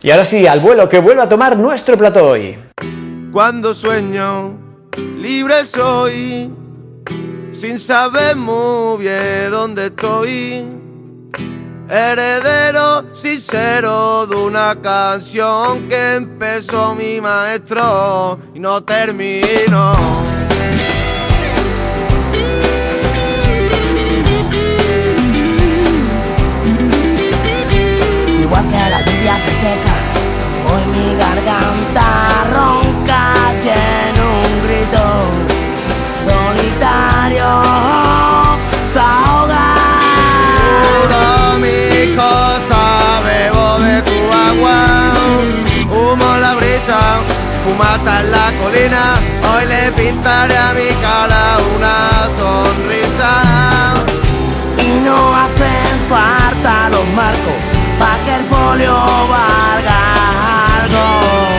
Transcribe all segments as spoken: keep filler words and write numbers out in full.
Y ahora sí, al vuelo, que vuelva a tomar nuestro plató hoy. Cuando sueño, libre soy, sin saber muy bien dónde estoy. Heredero sincero de una canción que empezó mi maestro y no terminó. Igual que la lluvia se seca, hoy mi garganta ronca tiene un grito solitario, se ahoga. Todo mi cosa, bebo de tu agua, humo la brisa, fumata en la colina, hoy le pintaré a mi cara una sonrisa. Y no hacen falta los marcos pa' que el folio valga algo.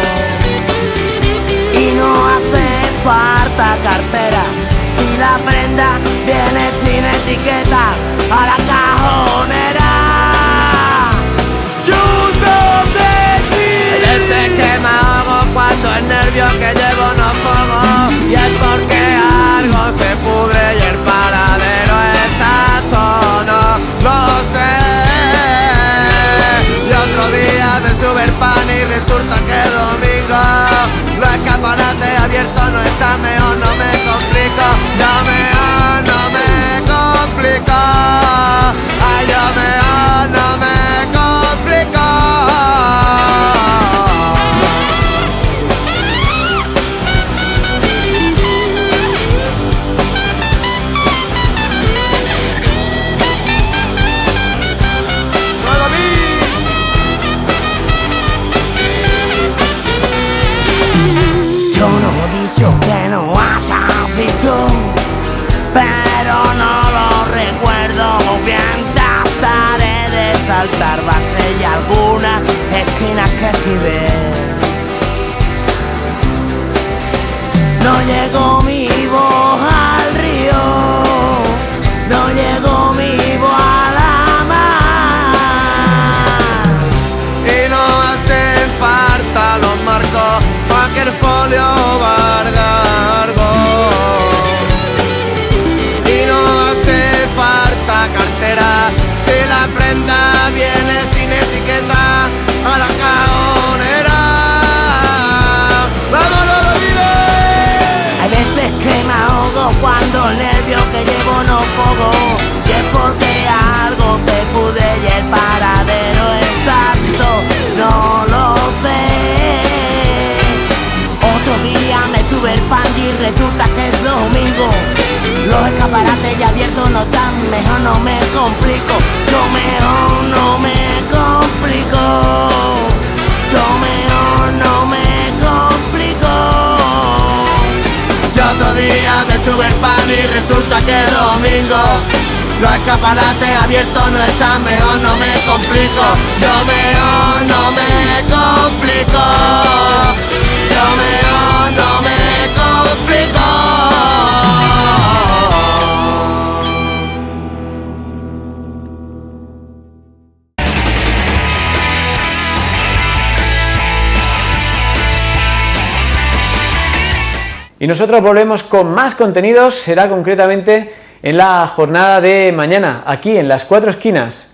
Y no hace falta cartera si la prenda viene sin etiqueta a la cajonera. Hay veces que me ahogo cuando el nervio que llevo no pongo, y es porque algo se pudre y el paradero exacto no lo sé. Y otro día de subir pan y resulta que domingo los escaparates abiertos no están, mejor no me complico. Yo mejor no me complico. Ay, yo mejor no me complico. Yo no he dicho que no haya visto, pero no lo recuerdo bien. Trataré de saltar baches y algunas esquinas que esquivé. No llegó mi voz al río, no llegó mi voz a la mar. Y no hacen falta los marcos pa' que el folio valga algo. Y no hace falta cartera si la prenda viene sin etiqueta a la cajonera. ¡Vamos, no lo olvides! Hay veces que me ahogo cuando el nervio que llevo no pongo, y es porque algo te pude y el paradero exacto no lo sé. Otro día me sube el pan y resulta que es domingo, los escaparates ya abiertos no están, mejor no me complico. Yo mejor no me complico. Yo mejor no me complico. Y otro día me sube el pan y resulta que es domingo, los escaparates abiertos no están, mejor no me complico. Yo mejor no me complico. Yo mejor no me complico. Y nosotros volvemos con más contenidos, será concretamente en la jornada de mañana, aquí en Las Cuatro Esquinas.